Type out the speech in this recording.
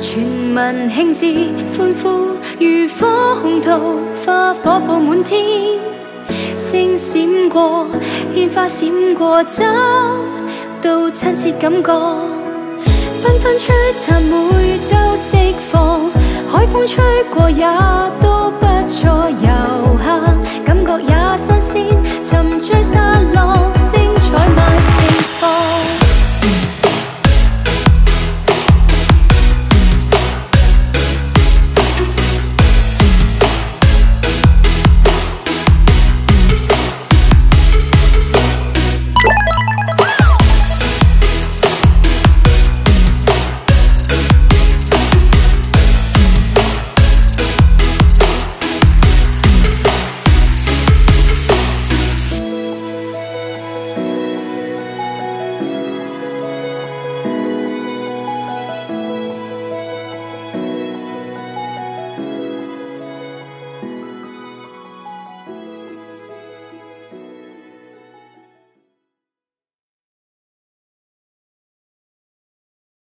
全民庆致歡呼，如火紅桃，花火佈滿天，星閃過，煙花閃過，找到親切感覺。繽紛璀璨，每週釋放，海風吹過也都不錯，遊客感覺也新鮮，沉醉沙浪。